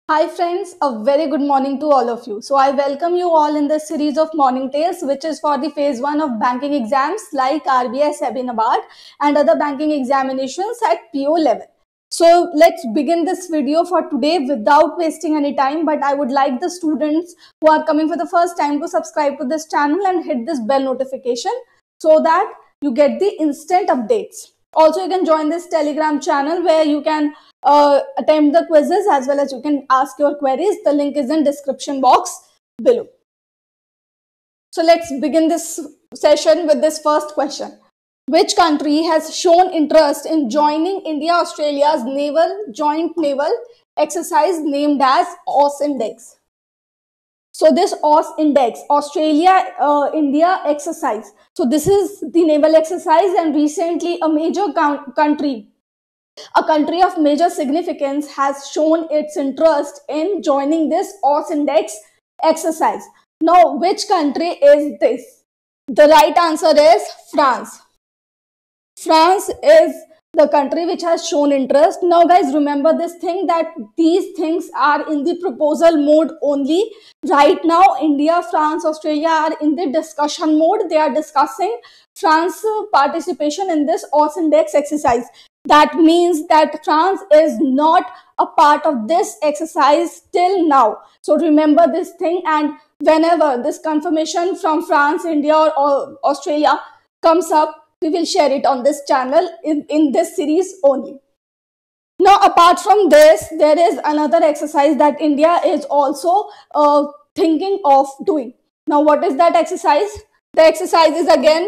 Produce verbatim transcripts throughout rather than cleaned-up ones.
Hi friends, a very good morning to all of you. So I welcome you all in this series of morning tales which is for the phase one of banking exams like R B I, SEBI, NABARD and other banking examinations at P O level. So let's begin this video for today without wasting any time, but I would like the students who are coming for the first time to subscribe to this channel and hit this bell notification so that you get the instant updates. Also, you can join this Telegram channel where you can uh, attempt the quizzes as well as you can ask your queries. The link is in description box below. So let's begin this session with this first question. Which country has shown interest in joining India-Australia's naval joint naval exercise named as AUSINDEX? So this AUSINDEX, Australia uh, India exercise. So this is the naval exercise, and recently a major country A country of major significance has shown its interest in joining this AUSINDEX exercise. Now, which country is this? The right answer is France. France is the country which has shown interest. Now, guys, remember this thing that these things are in the proposal mode only. Right now, India, France, Australia are in the discussion mode. They are discussing France's participation in this AUSINDEX exercise. That means that France is not a part of this exercise till now. So remember this thing, and whenever this confirmation from France, India or Australia comes up, we will share it on this channel in, in this series only. Now, apart from this, there is another exercise that India is also uh, thinking of doing. Now, what is that exercise? The exercise is again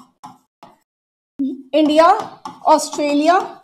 India, Australia,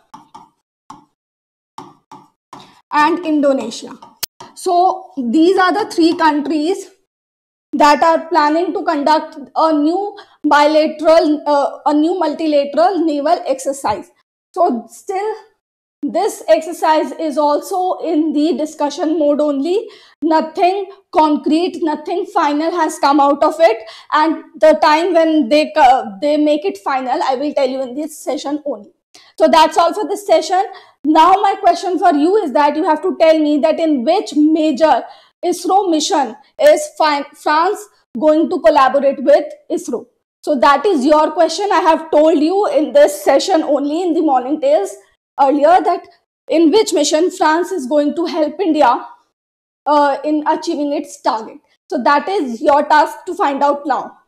and Indonesia. So these are the three countries that are planning to conduct a new bilateral, uh, a new multilateral naval exercise. So still, this exercise is also in the discussion mode only. Nothing concrete, nothing final has come out of it, and the time when they uh, they make it final, I will tell you in this session only. So that's all for this session. Now my question for you is that you have to tell me that in which major ISRO mission is France going to collaborate with ISRO. So that is your question. I have told you in this session only in the morning tales earlier that in which mission France is going to help India uh, in achieving its target. So that is your task to find out now.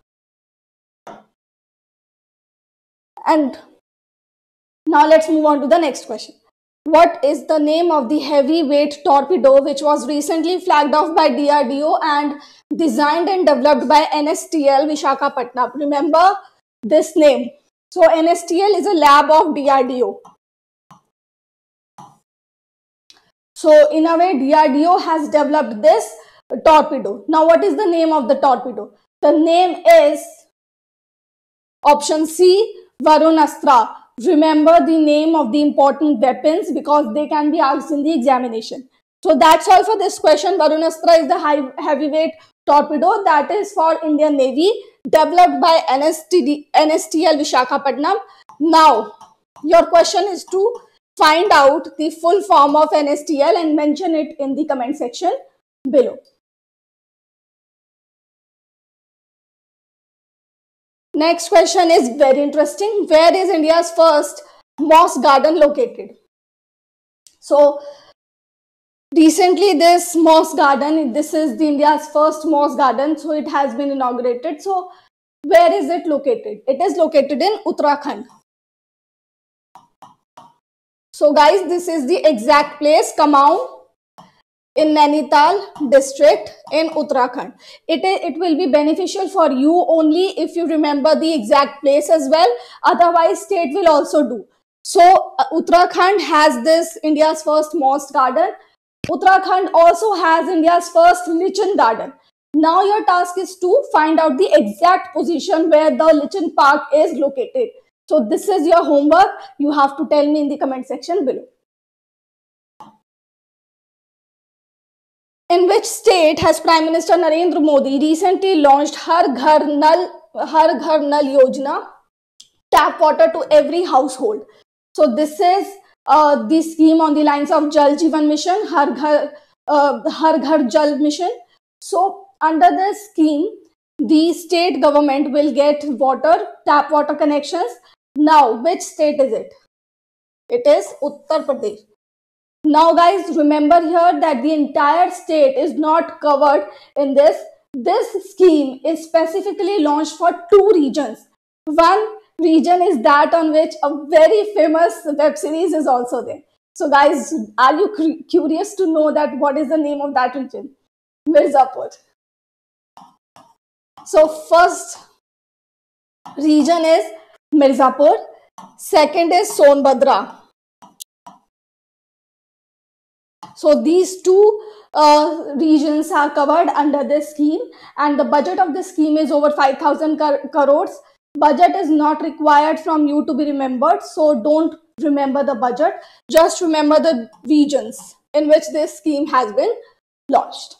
And now let's move on to the next question. What is the name of the heavyweight torpedo which was recently flagged off by D R D O and designed and developed by N S T L Visakhapatnam? Remember this name. So N S T L is a lab of D R D O. So in a way, D R D O has developed this torpedo. Now what is the name of the torpedo? The name is option C, Varunastra. Remember the name of the important weapons because they can be asked in the examination. So that's all for this question. Varunastra is the high, heavyweight torpedo that is for Indian Navy, developed by N S T L Visakhapatnam. Now, your question is to find out the full form of N S T L and mention it in the comment section below. Next question is very interesting. Where is India's first moss garden located? So recently this moss garden, this is the India's first moss garden. So it has been inaugurated. So where is it located? It is located in Uttarakhand. So guys, this is the exact place, Kumaon in Nainital district in Uttarakhand. It, it will be beneficial for you only if you remember the exact place as well. Otherwise, state will also do. So uh, Uttarakhand has this India's first moss garden. Uttarakhand also has India's first lichen garden. Now your task is to find out the exact position where the lichen park is located. So this is your homework. You have to tell me in the comment section below. In which state has Prime Minister Narendra Modi recently launched Har Ghar Nal, Har Ghar Nal Yojana, tap water to every household? So this is uh, the scheme on the lines of Jal Jeevan Mission, Har Ghar uh, Har Ghar Jal mission. So under this scheme, the state government will get water, tap water connections. Now, which state is it? It is Uttar Pradesh. Now guys, remember here that the entire state is not covered in this. This scheme is specifically launched for two regions. One region is that on which a very famous web series is also there. So guys, are you curious to know that what is the name of that region? Mirzapur. So first region is Mirzapur. Second is Sonbhadra. So these two uh, regions are covered under this scheme, and the budget of this scheme is over five thousand crores. Budget is not required from you to be remembered, so don't remember the budget. Just remember the regions in which this scheme has been launched.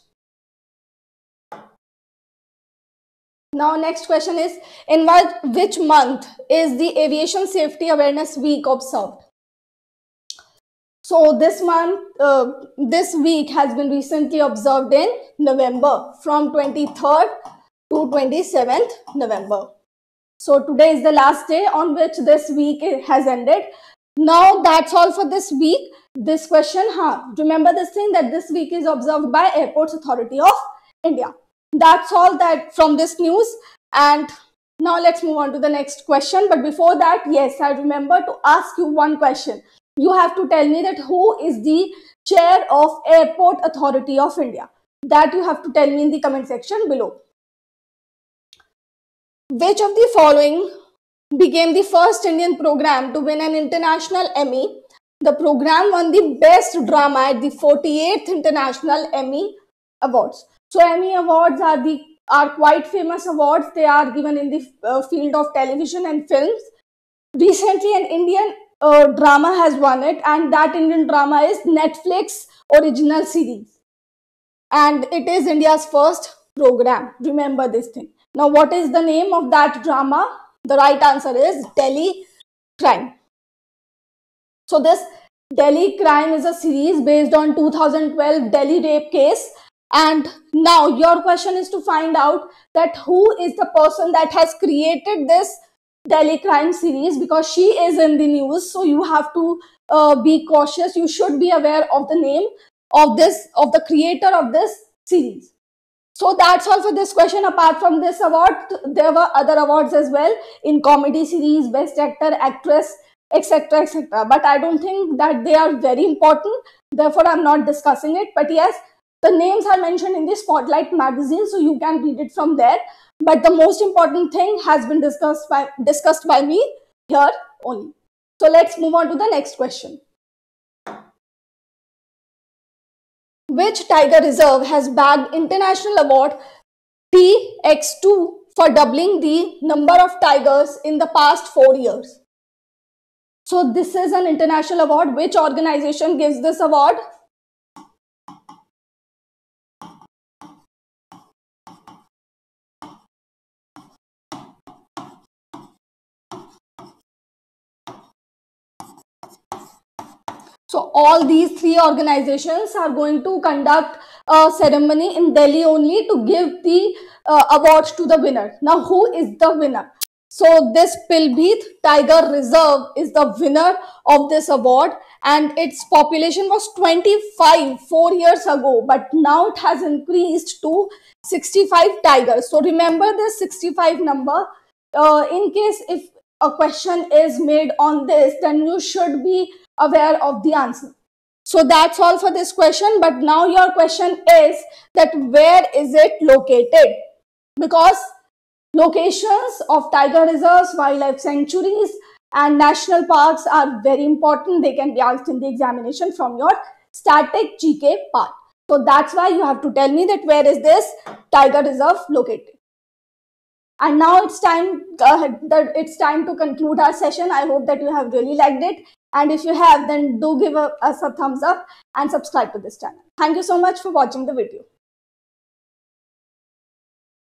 Now next question is, in what, which month is the Aviation Safety Awareness Week observed? So this month, uh, this week has been recently observed in November, from twenty-third to twenty-seventh November. So today is the last day on which this week has ended. Now that's all for this week. This question, huh? Remember this thing that this week is observed by Airports Authority of India. That's all that from this news. And now let's move on to the next question. But before that, yes, I remember to ask you one question. You have to tell me that who is the chair of Airport Authority of India. That you have to tell me in the comment section below. Which of the following became the first Indian program to win an international Emmy? The program won the best drama at the forty-eighth International Emmy Awards. So Emmy Awards are the are quite famous awards. They are given in the uh, field of television and films. Recently, an Indian uh, drama has won it, and that Indian drama is Netflix original series, and it is India's first program. Remember this thing. Now, what is the name of that drama? The right answer is Delhi Crime. So this Delhi Crime is a series based on two thousand twelve Delhi rape case. And now your question is to find out that who is the person that has created this Delhi Crime series, because she is in the news. So you have to uh, be cautious. You should be aware of the name of this, of the creator of this series. So that's all for this question. Apart from this award, there were other awards as well in comedy series, best actor, actress, etc, etc. But I don't think that they are very important. Therefore, I'm not discussing it. But yes, the names are mentioned in the Spotlight magazine, so you can read it from there. But the most important thing has been discussed by, discussed by me here only. So let's move on to the next question. Which tiger reserve has bagged international award T X two for doubling the number of tigers in the past four years? So this is an international award. Which organization gives this award? So all these three organizations are going to conduct a ceremony in Delhi only to give the uh, awards to the winner. Now, who is the winner? So this Pilbhit Tiger Reserve is the winner of this award, and its population was twenty-five four years ago, but now it has increased to sixty-five tigers. So remember this sixty-five number. Uh, in case if a question is made on this, then you should be aware of the answer. So that's all for this question. But now your question is that where is it located? Because locations of tiger reserves, wildlife sanctuaries and national parks are very important. They can be asked in the examination from your static G K part. So that's why you have to tell me that where is this tiger reserve located. And now it's time, uh, that it's time to conclude our session. I hope that you have really liked it. And if you have, then do give a, us a thumbs up and subscribe to this channel. Thank you so much for watching the video.